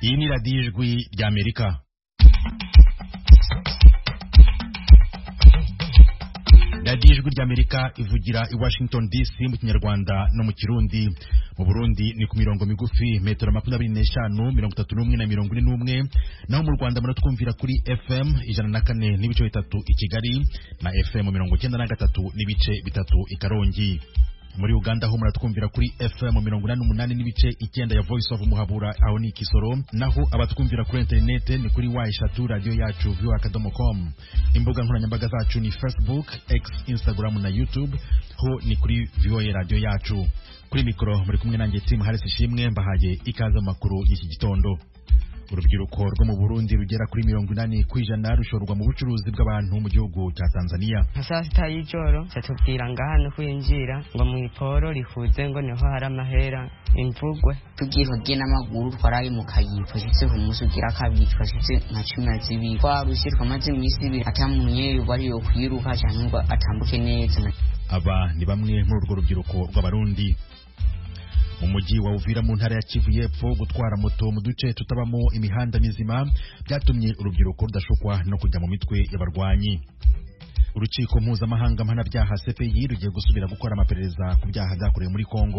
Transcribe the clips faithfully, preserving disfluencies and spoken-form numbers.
Iyi ni radiyo ijwi ry'Amerika. radiyo ijwi ry'Amerika ivugira i Washington D C mu Kinyarwanda no mu Kirundi. Mu Burundi ni ku mirongo migufi metero makumyabiri n'eshanu mirongo itatu n'umwe na mirongo ine n'umwe, naho mu Rwanda muratwumvira kuri F M ijana na kane n'ibice bitatu i Kigali na F M mirongo icyenda na gatatu n'ibice bitatu i Karongi. Muri Uganda ho muratwumvira kuri F M mirongo inani n'umunani n'ibice icyenda ya Voice of Muhabura aho ni Kisoro, naho abatwumvira kuri internet ni kuri wa eshatu radio yacu v o a akadomo com. Imbuga nkoranyambaga zacu ni Facebook, X, Instagram na YouTube, ho ni kuri V O A radio yacu. Kuri mikoro muri kumwe nanjye Tim Harris Shimwe, mbahaye ikaze makuru y'iki gitondo. Urubyiruko rwo mu Burundi rugera kuri mirongo inani kwijana rushorwa mu bucuruzi bw'abantu mu gihugu cya Tanzania. Hasasta y'ijoro cyatubwira ngahano kwinjira ngo mu iporo rihuze ngo niho hari amahera imvugwe tugiye kugena amaguru twaraye mu kayipo cyitse ku musu gira kabiri twashitse nka cumi na zibiri twarushirwa amaze imisi ibiri atamunye bari yo kwiruka cyane ngo atambuke neza. Aba ni bamwe muri urwo rubyiruko rw'abarundi. Mu mujyi wa Uvira mu ntara ya Kivu y'Epfo, gutwara moto mu duce tutabamo imihanda mizima byatumye urubyiruko rudashukwa no kujya mu mitwe y'abarwanyi. Urukiko mpuzamahanga mpanabyaha C P I rugiye gusubira gukora amaperereza ku byaha byakorewe muri Kongo.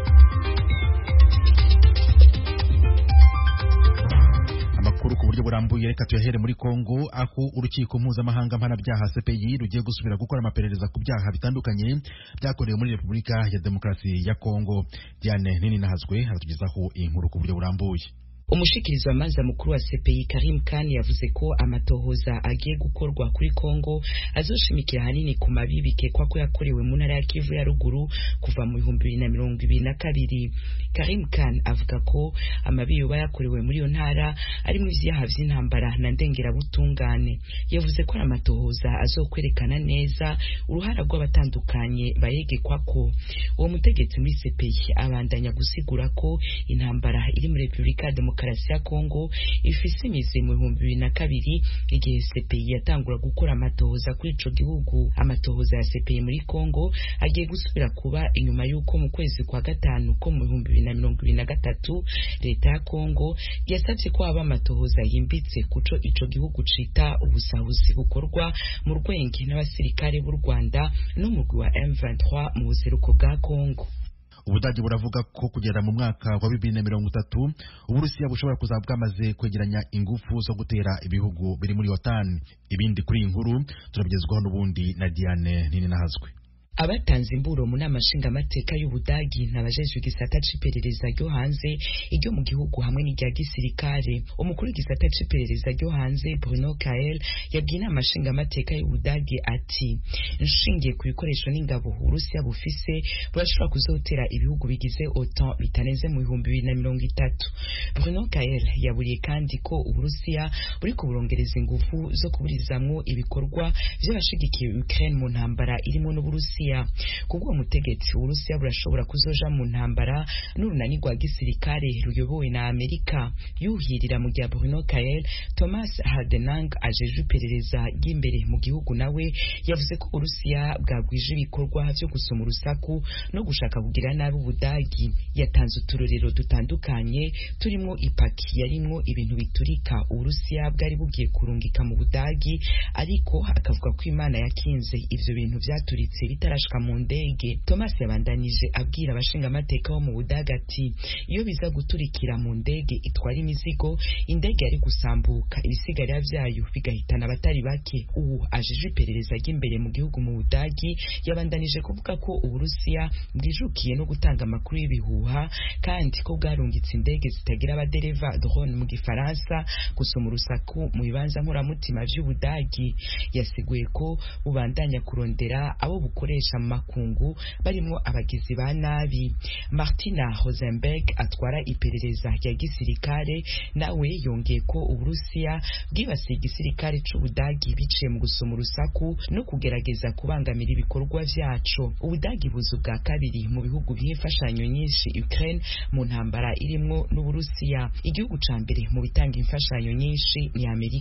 Amakuru ku buryo burambuye reka tuyahere muri Kongo, aho urukiko mpuzamahanga mpanabyaha C P I rugiye gusubira gukora amaperereza ku byaha bitandukanye byakorewe muri Repubulika ya Demokarasi ya Kongo. Diane Nini Nahazwe aratugezaho inkuru ku buryo burambuye. Umushikirizo w'amanza mukuru wa C P I Karim Khan yavuze ko amatohoza agiye gukorwa kuri Kongo azoshimikira hanini ku mabi bikekwa ko yakorewe mu ntara ya Kivu ya ruguru kuva mu bihumbi bibiri na mirongo ibiri na kabiri. Karim Khan avuga ko amabi yoba yakorewe muri iyo ntara ari mu vyaha vy'intambara na ndengera butungane. Yavuze ko amatohoza azokwerekana neza uruhara rw'abatandukanye bayegekwa ko. Uwo mutegetsi muri C P I abandanya gusigura ko intambara iri muri Repubulika ya Demokarasi ya Kongo ifise imizi mu bihumbi bibiri na kabiri igihe C P I yatangura gukora amatohoza kuri ico gihugu. Amatohoza ya C P I muri Kongo agiye gusubira kuba inyuma y'uko mu kwezi kwa gatanu ko mu bihumbi bibiri na mirongo ibiri na gatatu leta ya Kongo yasabye ko haba amatohoza yimbitse kuco ico gihugu cita ubusahuzi bukorwa mu rwenge n'abasirikare b'u Rwanda n'umugwi wa M vingt-trois mu buseruko bwa Kongo. Ubudagi buravuga ko kugera mu mwaka wa bibiri na mirongo itatu Uburusiya bushobora kuzaba bwamaze kwegeranya ingufu zo gutera ibihugu biri muri OTAN. Ibindi kuri inkuru turabigezwaho n'ubundi na Diane Nini Nahazwe. Abatanze imburo mu nama nshingamateka y'Ubudagi n'abajejwe igisata c'iperereza ryo hanze iryo mu gihugu hamwe n'irya gisirikare. Umukuru w'igisata c'iperereza ryo hanze Bruno Kael yabwiye inama nshingamateka y'Ubudagi ati nshingiye ku bikoresho n'ingabo Urusiya bufise burashobora kuzotera ibihugu bigize OTAN bitaneze mu bihumbi bibiri na mirongo itatu. Bruno Kael yaburiye kandi ko Uburusiya buri kuburongereza ingufu zo kuburizamwo ibikorwa vy'abashigikiye Ukraine mu ntambara irimo n'Uburusiya. Kubwo mutegetsi Urusiya burashobora kuzoja mu ntambara n'urunani rwa gisirikare ruyobowe na Amerika. Yuhirira mu gihe Bruno Kael, Thomas Hardenang ajejwe iperereza ry'imbere mu gihugu nawe yavuze ko Urusiya bwagwije ibikorwa byo gusoma urusaku no gushaka kugira nabi Ubudagi. Yatanze uturorero dutandukanye turimo ipaki yarimwo ibintu biturika Urusiya bwari bugiye kurungika mu Budagi, ariko akavuga ko Imana yakinze ivyo bintu vyaturitse bitara ashika mu ndege. Thomas yabandanije abwira abashinga amateka bo mu Budaga ati iyo biza guturikira mu ndege itwara imizigo, indege yari gusambuka ibisigarira vyayo bigahitana abatari bake. Ubu ajejwe iperereza ry'imbere mu gihugu mu Budagi yabandanije kuvuga ko Uburusiya bwijukiye no gutanga amakuru y'ibihuha kandi ko bwarungitse indege zitagira abadereva drone mu Gifaransa gusoma urusaku mu bibanza nkuramutima vy'Ubudagi. Yasiguye ko bubandanya kurondera abo bukoresha makungu barimo abagizi ba nabi. Martina Rosenberg atwara iperereza rya gisirikare nawe yongeye ko Uburusiya bwibasiye igisirikare c'Ubudagi biciye mu gusoma urusaku no kugerageza kubangamira ibikorwa vyaco. Ubudagi buzu bwa kabiri mu bihugu by'imfashanyo nyinshi Ukraine mu ntambara irimwo n'Uburusiya. Igihugu ca mbere mu bitanga imfashanyo nyinshi ni Amerika.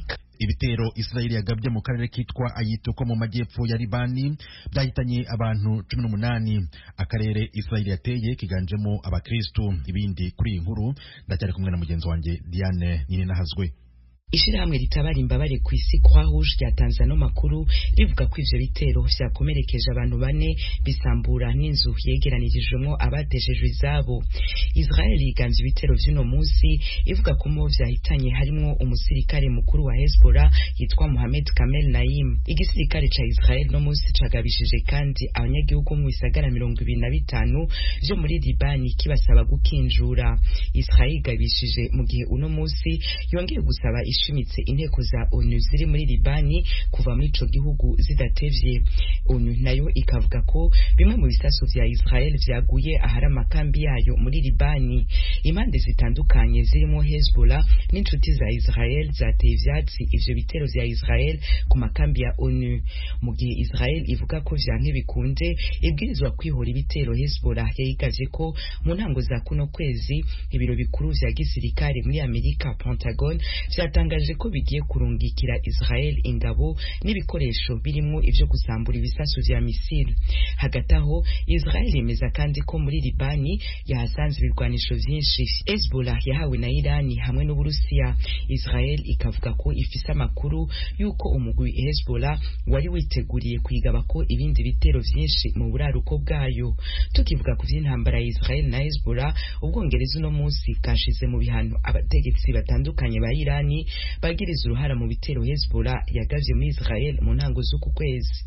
ibitero Israeli yagabye mu karere kitwa Ayito ko mu majyepfo ya Libani byahitanye abantu cumi n'umunani. Akarere Israeli yateye kiganjemo abakristo. Ibindi kuri iyi nkuru ndacyari kumwe na mugenzi wanjye Diane Ninahazwe. Ishirahamwe ritabara imbabare ku isi Croix Rouge ryatanze no makuru rivuga ko ivyo bitero vyakomerekeje abantu bane bisambura n'inzu yegeranirijwemo abatejejwe izabo. Israel yiganze ibitero vy'uno munsi ivuga ko mu vyahitanye harimo umusirikare mukuru wa Hezbollah yitwa Mohamed Kamel Naim. Igisirikare ca Israel no munsi cagabishije kandi abanyagihugu mu bisagara mirongo ibiri na bitanu vyo muri Libani kibasaba gukinjura. Israel gabishije mu gihe uno munsi yongeye gusaba ishimitse inteko za ONU ziri muri Libani kuva muri ico gihugu zidatevye. ONU nayo ikavuga ko bimwe mu bisasu vya Israel vyaguye ahari amakambi yayo muri Libani. Impande zitandukanye zirimo Hezbollah n'inshuti za Israel zateye ivyatsi ivyo bitero vya Israel ku makambi ya ONU. Mu gihe Israel ivuga ko vyanke bikunde ibwirizwa kwihora ibitero, Hezbollah yayigavye ko mu ntango za kuno kwezi ibiro bikuru vya gisirikare muri Amerika Pentagon vyatangaje ko bigiye kurungikira Israel ingabo n'ibikoresho birimo ivyo gusambura ibisasu vya misile. Hagati aho Israel yemeza kandi ko muri Libani yahasanze ibirwanisho vyinshi Hezbollah yahawe na Irani hamwe n'Uburusiya. Israel ikavuga ko ifise amakuru yuko umugwi Hezbollah wari witeguriye kwigaba ko ibindi bitero vyinshi mu buraruko bwayo. Tukivuga ku vy'intambara ya Israel na Hezbollah, Ubwongereza uno munsi kashize mu bihano abategetsi batandukanye ba Irani bagiriza uruhara mu bitero Hezbollah yagavye muri Israel mu ntango z'uku kwezi.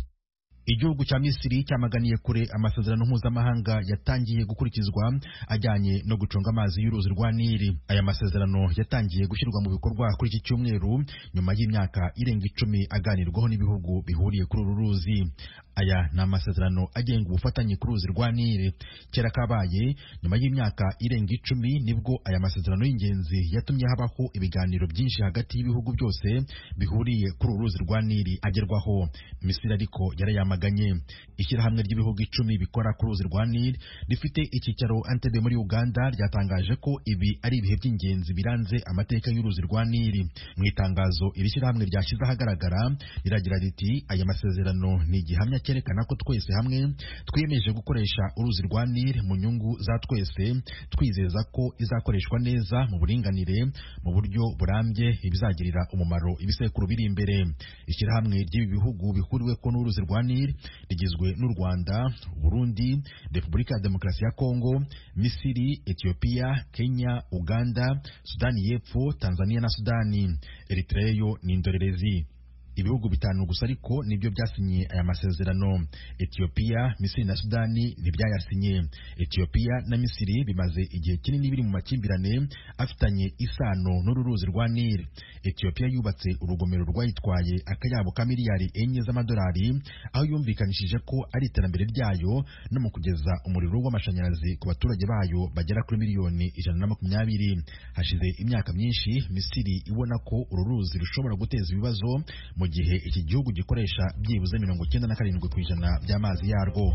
Igihugu cya Misiri cyamaganiye kure amasezerano mpuzamahanga yatangiye gukurikizwa ajyanye no gucunga amazi y'uruzi rwa Nili. Aya masezerano yatangiye gushyirwa mu bikorwa kuri iki cyumweru nyuma y'imyaka irenga icumi aganirwaho n'ibihugu bihuriye kuri uru ruzi. Aya ni amasezerano agenga ubufatanye ku ruzi rwa Nili. Kera kabaye nyuma y'imyaka irenga icumi nibwo aya masezerano y'ingenzi yatumye habaho ibiganiro byinshi hagati y'ibihugu byose bihuriye kuri uru ruzi rwa Nili agerwaho. Misiri ariko yarayama ganye. Ishyirahamwe ry'ibihugu icumi bikora ku ruzi rwa Nili rifite icyicaro Entebbe muri Uganda ryatangaje ko ibi ari ibihe by'ingenzi biranze amateka y'uruzi rwa Nili. Mu itangazo iri shyirahamwe ryashyize ahagaragara riragira riti aya masezerano ni igihamya cyerekana ko twese hamwe twiyemeje gukoresha uruzi rwa Nili mu nyungu za twese, twizeza ko izakoreshwa neza mu buringanire mu buryo burambye ibizagirira umumaro ibisekuru biri imbere. Ishyirahamwe ry'ibi bihugu bihuriwe ko n'uruzi rwa Nili rigizwe n'u Rwanda, Burundi, Repubulika ya Demokarasi ya Kongo, Misiri, Ethiopia, Kenya, Uganda, Sudani y'Epfo, Tanzania na Sudani. Eritrea yo ni indorerezi. Ibihugu bitanu gusa ariko nibyo byasinye aya masezerano. Ethiopia, Misiri na Sudani ntibyayasinye. Ethiopia na Misiri bimaze igihe kinini biri mu makimbirane afitanye isano n'uruzi rwa Nili. Ethiopia yubatse urugomero rwayitwaye akayabo ka miliyari enye z'amadolari, aho yumvikanishije ko ari iterambere ryayo no mu kugeza umuriro w'amashanyarazi ku baturage bayo bagera kuri miliyoni ijana na makumyabiri. Hashize imyaka myinshi Misiri ibona ko uru ruzi rushobora guteza ibibazo mu gihe iki gihugu gikoresha byibuze mirongo icyenda na karindwi ku ijana by'amazi yarwo.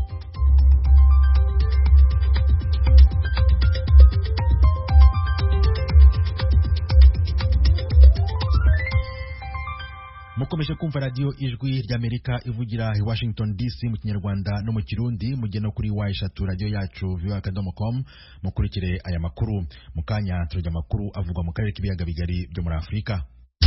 Mukomeje kumva radio Ijwi ry'Amerika ivugira i Washington D C mu Kinyarwanda no mu Kirundi. Mugeno kuri wa eshatu radio yacu v o a akadomo com mukurikire aya makuru. Mukanya turajya makuru avugwa mu karere k'ibiyaga bigari byo muri Afrika.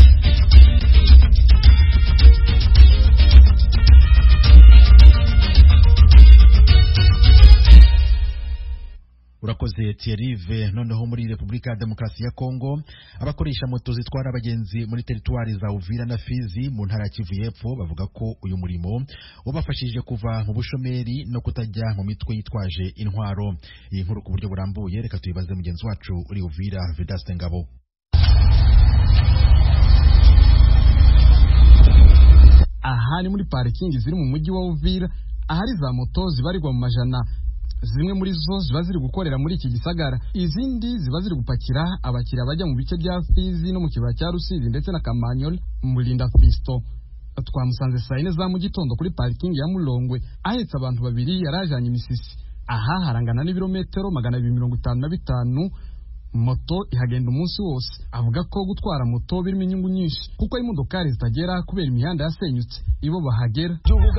Urakoze Thierry. Noneho muri Repubulika ya Demokarasi ya Kongo, abakoresha moto zitwara abagenzi muri teritwari za Uvira na Fizi mu ntara ya Kivu y'Epfo bavuga ko uyu murimo wabafashije kuva mu bushomeri no kutajya mu mitwe yitwaje intwaro. Iyi nkuru ku buryo burambuye reka tuyibaze mugenzi wacu uri Uvira, Vedaste Ngabo. Aha ni muri parking ziri mu mujyi wa Uvira, ahari za moto zibarirwa mu majana. Zimwe muri zo ziba ziri gukorera muri iki gisagara, izindi ziba ziri gupakira abakiriya bajya mu bice bya Fizi no mu kibaya cya Rusizi ndetse na Kamanyol. Mulinda Fisto twamusanze saa yine za mu gitondo kuri parking ya Mulongwe ahetse abantu babiri yarajanye imisisi. Aha harangana n'ibirometero magana abiri mirongo itanu na bitanu moto ihagenda umunsi wose. Avuga ko gutwara moto birimo inyungu nyinshi kuko imodokari zitagera kubera imihanda yasenyutse, ibo bahagera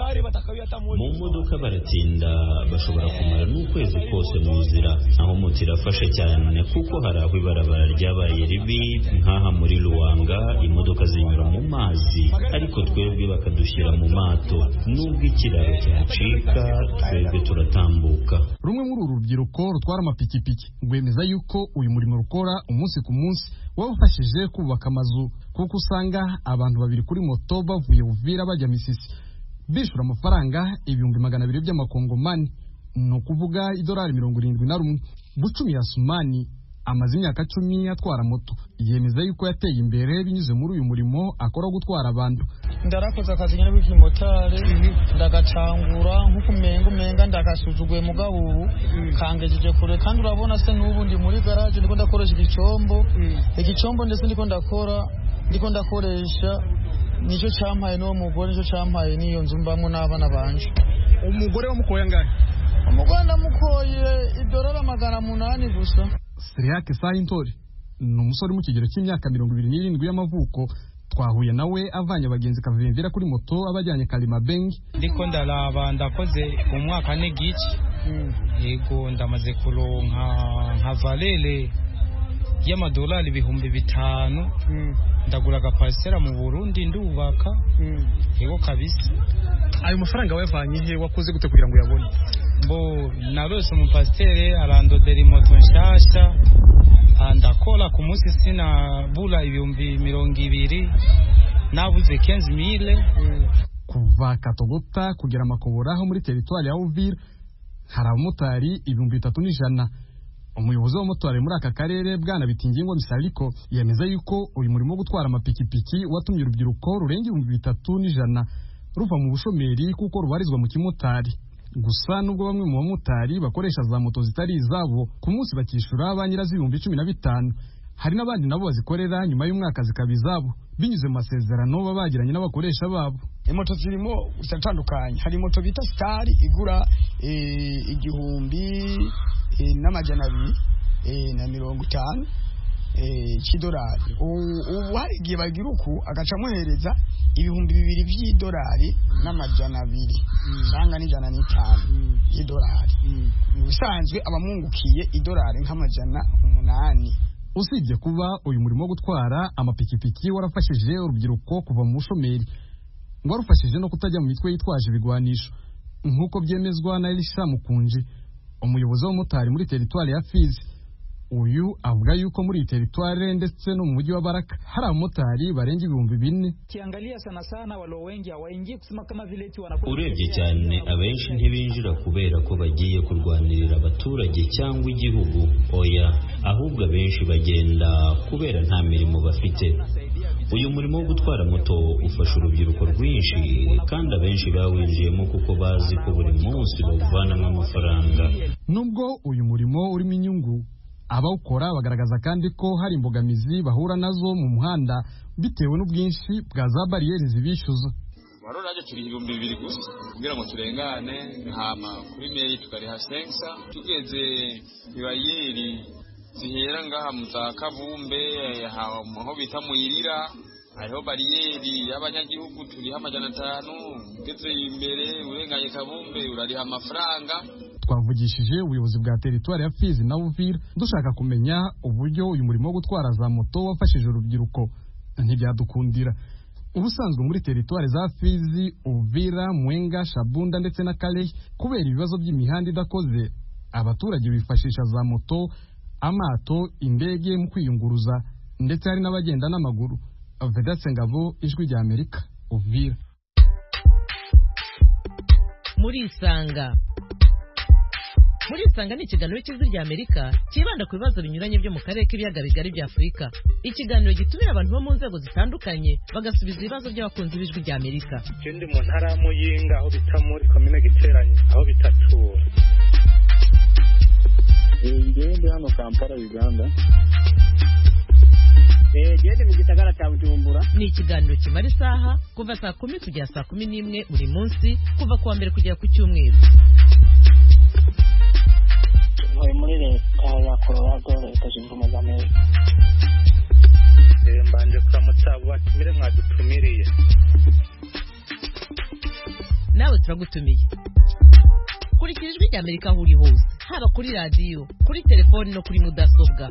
mu modoka baratinda, bashobora kumara n'ukwezi kose mu nzira. Aho moto irafasha cyane kuko hari aho ibarabara ryabaye ribi, nk'aha muri Ruwanga imodoka zinyura mu mazi ariko twebwe bakadushyira mu mato, nubwo ikiraro cyacika twebwe turatambuka. Rumwe muri uru rubyiruko rutwara amapikipiki rwemeza yuko uyu murimo rukora umunsi ku munsi wabafashije kubaka amazu, kuko usanga abantu babiri kuri moto bavuye Uvira bajya Misisi bishura amafaranga ibihumbi magana abiri by'amakongomani, ni ukuvuga idolari mirongo irindwi na rumwe. Bucumi ya Sumani amaze imyaka cumi atwara moto, yemeza yuko yateye imbere binyuze muri uyu murimo akora gutwara abantu. Ndarakoze akazi nyine bw'imotari, ndagacangura nk'uko umenga umenga ndagasuzuguye mugabo ubu kangejeje kure, kandi urabona se n'ubu ndi muri garage ndiko ndakoresha igicombo igicombo ndetse ndiko ndakora ndiko ndakoresha nicyo cyampaye n'uwo mugore, nicyo cyampaye n'iyo nzu mbamo n'abana banje. Umugore wamukoye angahe? Umugore ndamukoye idolari magana munani gusa. Siriake Sahintori ni umusore mu kigero cy'imyaka mirongo ibiri n'irindwi y'amavuko. Twahuye nawe avanye abagenzi kavimvira kuri moto abajyanye Kalima Bengi. Ndiko ndaraba ndakoze umwaka n'igice, yego ndamaze kuronka nka valere y'amadolari ibihumbi bitanu, ndagura agapasitera mu Burundi ndubaka, yego kabisa. Ayo mafaranga wavanye he, wakoze gute kugira ngo yabone? Bo narose umupasiteri arandodera moto nshasha, ndakora ku munsi sina bula ibihumbi mirongo ibiri, nabuze quinze mille. Kuva Katogota kugera Makobora aho muri teritwari ya Uvira hari abamotari ibihumbi bitatu n'ijana. Umuyobozi w'abamotari muri aka karere Bwana Bitingingwa Misaliko yemeza yuko uyu murimo wo gutwara amapikipiki watumye urubyiruko rurenga ibihumbi bitatu n'ijana ruva mu bushomeri kuko rubarizwa mu kimotari. Gusa nubwo bamwe mu bamotari bakoresha za moto zitari izabo ku munsi bakishura ba nyirazo ibihumbi cumi na bitanu, hari n'abandi nabo bazikorera nyuma y'umwaka zikaba izabo binyuze mu masezerano baba bagiranye n'abakoresha babo. Imoto zirimo zitandukanye, hari moto bita Star igura igihumbi n'amajana abiri na mirongo itanu cy'idolari. Ubu hari igihe bagira uku agacamuhereza ibihumbi bibiri by'idolari n'amajana abiri cyangwa n'ijana n'itanu y'idolari. Ubusanzwe abamungukiye idolari nk'amajana umunani. Usibye kuba uyu murimo wo gutwara amapikipiki warafashije urubyiruko kuva mu bushomeri, ngo warufashije no kutajya mu mitwe yitwaje ibigwanisho nk'uko byemezwa na Elisha Mukunji, umuyobozi w'abamotari muri teritwari ya Fizi. Uyu avuga yuko muri teritwari ndetse no mu mujyi wa Baraka hari abamotari barenga ibihumbi bine. Urebye cyane abenshi ntibinjira kubera ko bagiye kurwanirira abaturage cyangwa igihugu, oya, ahubwo abenshi bagenda kubera nta mirimo bafite. Uyu murimo wo gutwara moto ufasha urubyiruko rwinshi, kandi abenshi bawinjiyemo kuko bazi ko buri munsi bawuvanamo amafaranga. Nubwo uyu murimo urimo inyungu, abawukora bagaragaza kandi ko hari imbogamizi bahura nazo mu muhanda bitewe n'ubwinshi bwa za bariyeri zibishyuza. Waroraje turi ibihumbi bibiri gusa kugira ngo turengane, hama kuri meri tukariha sensa. Tugeze ibayeri zihera ngaha mu za Kavumbe aho bita Muyirira, hariho bariyeri y'abanyagihugu turiha amajana atanu. Ugeze imbere urenganye Kavumbe urariha amafaranga. Twavugishije ubuyobozi bwa teritwari ya Fizi na Uvira dushaka kumenya uburyo uyu murimo wo gutwara za moto wafashije urubyiruko, ntibyadukundira. Ubusanzwe muri teritwari za Fizi, Uvira, Mwenga, Shabunda ndetse na Kalehe, kubera ibibazo by'imihanda idakoze, abaturage bifashisha za moto, amato, indege mu kwiyunguruza, ndetse hari n'abagenda n'amaguru. Vedatse Ngabo, Ijwi rya Amerika, Uvira. Muri Isanga Muri Isanga ni ikiganiro cy'Ijwi rya Amerika kibanda ku bibazo binyuranye byo mu karere k'ibiyaga bigari bya Afurika. Ikiganiro gitumira abantu bo mu nzego zitandukanye bagasubiza ibibazo by'abakunzi b'Ijwi rya Amerika. Ndi mu ntara ya Muyinga aho bita muri komine Giteranye aho bitatura. Ngende hano Kampala, Uganda. Eh, gende mu gisagara cya Bujumbura. Ni ikiganiro kimara isaha kuva saa kumi kugera saa kumi n'imwe buri munsi kuva kuwa mbere kugera ku cyumweru. Muri muri leta ya Colorado, Leta Zunze Ubumwe za Amerika. nawe turagutumiye. Kurikira ijwi rya Amerika aho uri hose, haba kuri radiyo, kuri telefoni no kuri mudasobwa.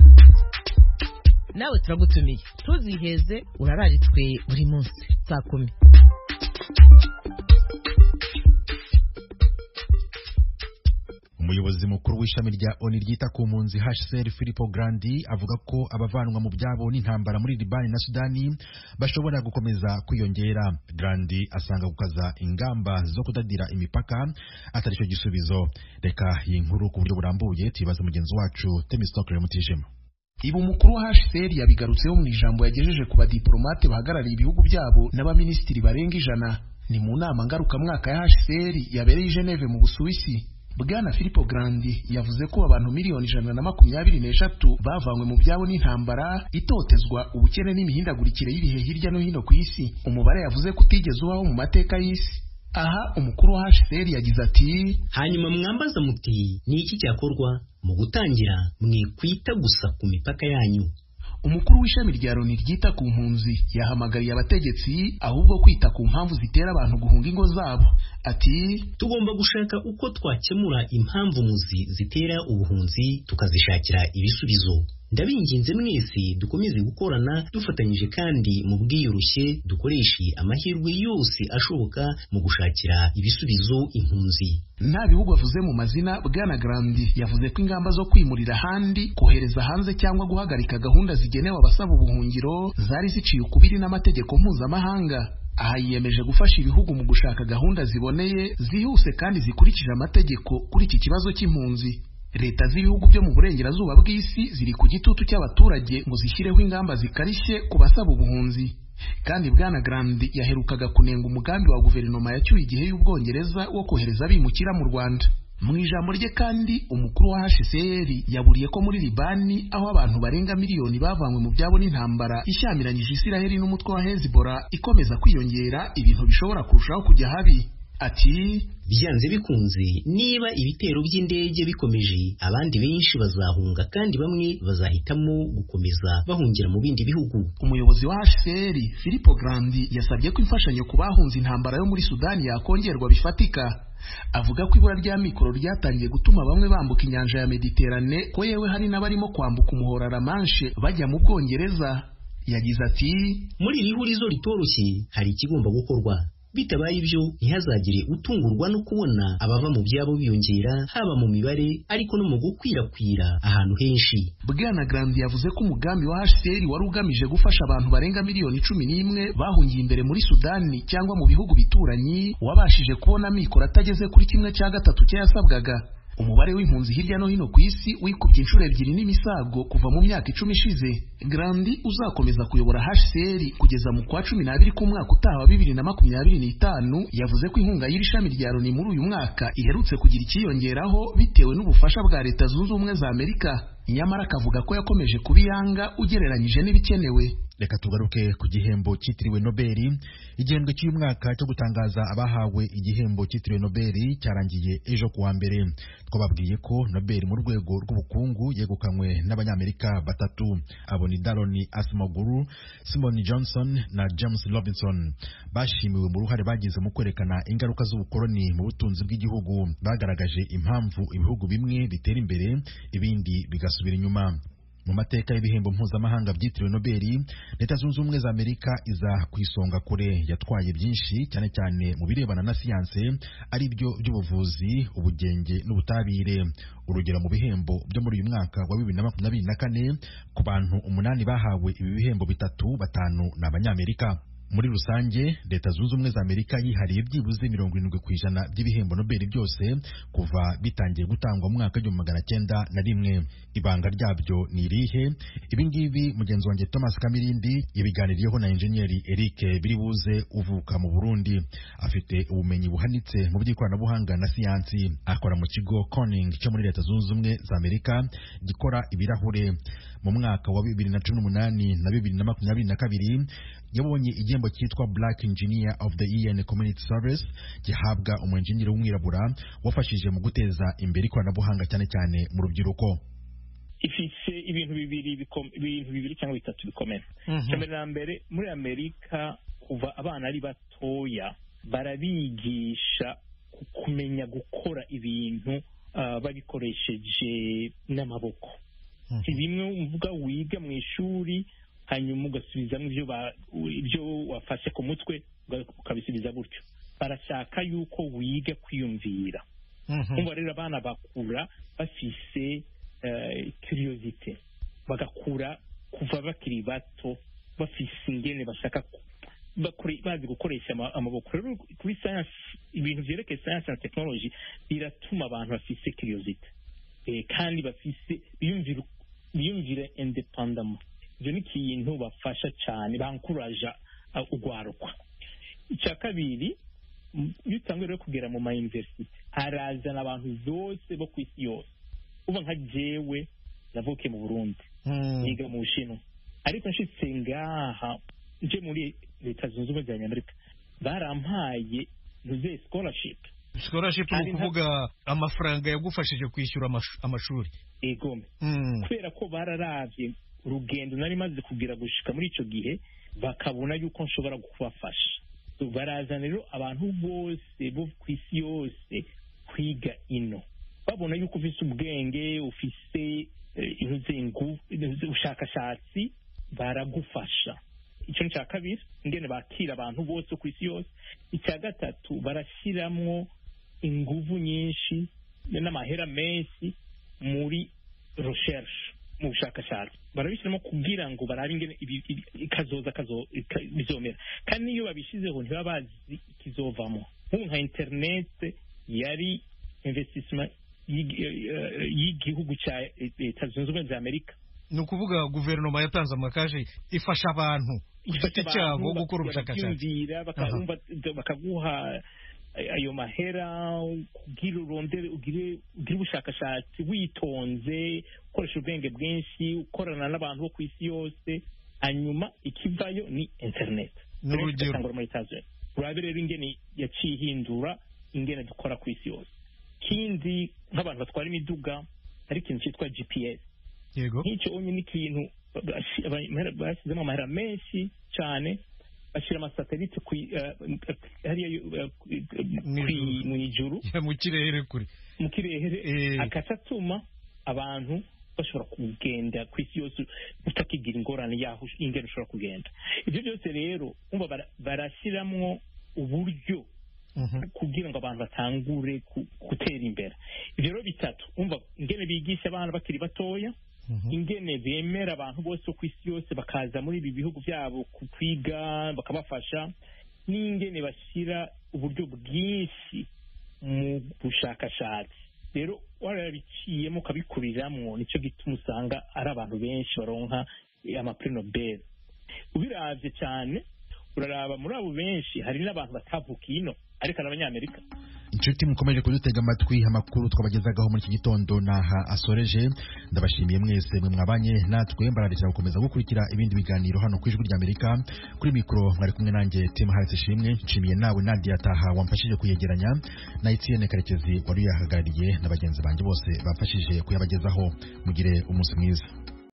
Nawe turagutumiye, tuziheze urararitswe buri munsi saa kumi. Umuyobozi mukuru w'ishami rya O N U ryita ku mpunzi H C R Filippo Grandi avuga ko abavanwa mu byabo n'intambara muri Libani na Sudani bashobora gukomeza kwiyongera. Grandi asanga gukaza ingamba zo kudadira imipaka atari cyo gisubizo. Reka iyi nkuru ku buryo burambuye tubaza mugenzi wacu Temistokle Mutijema. Ibu mukuru wa H C R yabigarutseho mu ijambo yagejeje ku badiplomate bahagarariye ibihugu byabo n'abaminisitiri barenga ijana ni mu nama ngaruka mwaka ya H C R yabereye i Geneve mu Busuwisi. Bwana Filippo Grandi yavuze ko abantu miliyoni ijana na makumyabiri n'eshatu bavanywe mu byabo n'intambara, itotezwa, ubukene n'imihindagurikire y'ibihe hirya no hino ku isi. Umubare yavuze ko utigeze ubaho mu mateka y'isi. Aha umukuru wa H C R yagize ati, hanyuma mwambaza muti ni iki cyakorwa? Mu gutangira mwikwita gusa ku mipaka yanyu. Umukuru w'ishami rya Loni ryita ku mpunzi yahamagariye abategetsi ahubwo kwita ku mpamvu zitera abantu guhunga ingo zabo. Ati, tugomba gushaka uko twakemura impamvu muzi zitera ubuhunzi tukazishakira ibisubizo. Ndabinginze mwese dukomeze gukorana dufatanyije kandi mu bwiyurushye dukoreshe amahirwe yose ashoboka mu gushakira ibisubizo impunzi. Nta bihugu avuze mu mazina, Bwana Grandi yavuze ko ingamba zo kwimurira ahandi, kohereza hanze cyangwa guhagarika gahunda zigenewe abasaba ubuhungiro zari ziciye ukubiri n'amategeko mpuzamahanga. Aha yiyemeje gufasha ibihugu mu gushaka gahunda ziboneye, zihuse kandi zikurikije amategeko kuri iki kibazo cy'impunzi. Leta z'ibihugu byo mu burengerazuba bw'isi ziri ku gitutu cy'abaturage ngo zishyireho ingamba zikarishye ku basaba ubuhunzi. Kandi Bwana Grandi yaherukaga kunenga umugambi wa guverinoma yacyuye igihe y'Ubwongereza wo kohereza abimukira mu Rwanda. Mu ijambo rye kandi umukuru wa H C R yaburiye ko muri Libani aho abantu barenga miliyoni bavanywe mu byabo n'intambara ishyamiranyije Isiraheli n'umutwe wa Hezbollah ikomeza kwiyongera, ibintu bishobora kurushaho kujya habi. Ati, byanze bikunze niba ibitero by'indege bikomeje abandi benshi bazahunga kandi bamwe bazahitamo gukomeza bahungira mu bindi bihugu. Umuyobozi wa H C R Filippo Grandi yasabye ko imfashanyo ku bahunze intambara yo muri Sudani yakongerwa bifatika. Avuga ko ibura rya mikoro ryatangiye gutuma bamwe bambuka inyanja ya Mediterane, ko yewe hari n'abarimo kwambuka umuhora La Manche bajya mu Bwongereza. Yagize ati, muri iri hurizo ritoroshye hari ikigomba gukorwa. Bitabaye ibyo ntihazagire utungurwa no kubona abava mu byabo biyongera, haba mu mibare ariko no mu gukwirakwira ahantu henshi. Bwana Grandi yavuze ko umugambi wa H C R wari ugamije gufasha abantu barenga miliyoni cumi n'imwe bahungiye imbere muri Sudani cyangwa mu bihugu bituranyi wabashije kubona mikoro atageze kuri kimwe cya gatatu cyasabwaga. Umubare w'impunzi hirya no hino ku isi wikubye inshuro ebyiri n'imisago kuva mu myaka icumi ishize. Grandi uzakomeza kuyobora H C R kugeza mu kwa cumi n'abiri k'umwaka utaha wa bibiri na makumyabiri n'itanu yavuze ko inkunga y'iri shami rya Loni muri uyu mwaka iherutse kugira ikiyongeraho bitewe n'ubufasha bwa Leta Zunze Ubumwe za Amerika. Nyamara akavuga ko yakomeje kubiyanga ugereranyije n'ibikenewe. Reka tugaruke ku gihembo cyitiriwe Nobel. Igihembwe cy'uyu mwaka cyo gutangaza abahawe igihembo cyitiriwe Nobel cyarangiye ejo kuwa mbere. Twababwiye ko Nobel mu rwego rw'ubukungu yegukanywe n'abanyamerika batatu, abo ni Daron Acemoglu, Simon Johnson na James Robinson. Bashimiwe mu ruhare bagize mu kwerekana ingaruka z'ubukoloni mu butunzi bw'igihugu. Bagaragaje impamvu ibihugu bimwe bitera imbere ibindi bigasubira inyuma. Mu mateka y'ibihembo mpuzamahanga byitiriwe Nobel, Leta Zunze Ubumwe za Amerika iza ku isonga kure, yatwaye byinshi cyane cyane mu birebana na siyanse ari byo by'ubuvuzi, ubugenge n'ubutabire. Urugero mu bihembo byo muri uyu mwaka wa bibiri na makumyabiri na kane, ku bantu umunani bahawe ibi bihembo bitatu, batanu n'abanyamerika. Muri rusange Leta Zunze Ubumwe za Amerika yihariye byibuze mirongo irindwi ku ijana by'ibihembo Nobel byose kuva bitangiye gutangwa mu mwaka w'igihumbi magana cyenda na rimwe. Ibanga ryabyo ni irihe? Ibingibi mugenzi wanjye Thomas Kamirindi yabiganiriyeho na engineeri Eric Biribuze uvuka mu Burundi. Afite ubumenyi buhanitse mu by'ikoranabuhanga na siyansi. Akora mu kigo Corning cyo muri Leta Zunze Ubumwe za Amerika gikora ibirahure. Mu mwaka wa bibiri na cumi n'umunani na bibiri na makumyabiri na kabiri yabonye igihembo cyitwa Black Engineer of the Year in Community Service gihabwa umunjinire w'umwirabura wafashije mu guteza imbere ikoranabuhanga cyane cyane mu rubyiruko. Ifise ibintu bibiri ibintu bibiri cyangwa bitatu bikomeye. Cyane na mbere muri Amerika kuva abana ari batoya barabigisha kumenya gukora ibintu babikoresheje n'amaboko. Si bimwe uvuga wiga mu ishuri hanyuma ugasubizamo ibyo wafashe ku mutwe ukabisubiza gutyo. Barashaka yuko wiga kwiyumvira. Umva rero abana bakura bafise curiosity, bagakura kuva bakiri bato bafise ingene bashaka bazi gukoresha amaboko. Rero kuri science, ibintu vyerekeye science na technology biratuma abantu bafise curiosity kandi bafise biyumvira biyumvira independent. Ivyo ni ikintu bafasha cyane, bankuraja ugwaruka. Icya kabiri, iyo utanguye rero kugera mu ma university harazana abantu bose bo ku isi yose. Uba nka jewe navukiye mu Burundi, niga mu Bushinwa, ariko nshitse ngaha nje muri Leta Zunze Ubumwe za Amerika barampaye ntuze scholarship. Scholarship ni ukuvuga amafaranga yagufashije kwishyura amashuri. Ego, kubera ko bararavye urugendo nari maze kugira gushika muri ico gihe, bakabona yuko nshobora kubafasha. Barazana rero abantu bose bo ku isi yose kwiga ino, babona yuko ufise ubwenge, ufise intuzengu ubushakashatsi, baragufasha. Icyo ni cya kabiri, ingene bakira abantu bose ku isi yose. Icya gatatu, barashiramwo inguvu nyinshi n'amahera menshi muri recherche, mu bushakashatsi. Barabishyiramo kugira ngo barabe ingene ikazoza bizomera, kandi niyo babishizeho ntibaba bazi ikizovamo. Nk'ubu nka internet yari investissement y'igihugu cya Leta Zunze Ubumwe za Amerika. Ni ukuvuga guverinoma yatanze amakaje ifasha abantu ku giti cyabo gukora ubushakashatsi, bakaguha ayo mahera kugira urondere ugire ubushakashatsi witonze, ukoresha ubwenge bwinshi, ukorana n'abantu bo ku isi yose. Hanyuma ikivayo ni internet. N'urugero urabe rero ingene yaciye ihindura ingene dukora ku isi yose. Kindi, nk'abantu batwara imiduga hari ikintu cyitwa G P S. Yego, nk'icyo onye ni ikintu bashyizemo amahera menshi cyane, bashyira amasatelite hariya mu ijuru, mu kirere kure mu kirere, akatuma abantu bashobora kugenda ku isi yose utakigira ingorane yaho ingene ushobora kugenda. Ibyo byose rero umva barashyiramo uburyo kugira ngo abantu batangure gutera imbere. Ibyo rero bitatu, umva ingene bigisha abana bakiri batoya, ingene bemera abantu bose ku isi yose bakaza muri ibi bihugu byabo kwiga bakabafasha, n'ingene bashyira uburyo bwinshi mu bushakashatsi. Rero warabiciyemo ukabikuriramwo, nicyo gituma usanga ari abantu benshi baronka amaprix Nobel. Ubiravye cyane, uraraba muri abo benshi hari n'abantu batavukiye ino ariko ari abanyamerika. Inshuti mukomeje kudutega amatwi, amakuru twabagezagaho muri iki gitondo naha asoreje. Ndabashimiye mwese mwe mwabanye natwe, mbararikira gukomeza gukurikira ibindi biganiro hano ku Ijwi ry'Amerika. Kuri mikro mwari kumwe nanjye Tim Harris Shimwe. Nshimiye nawe Nadia Taha wamfashije kuyegeranya, na Etienne Karekezi wari yahagarariye, na bagenzi banjye bose bafashije kuyabagezaho. Mugire umunsi mwiza.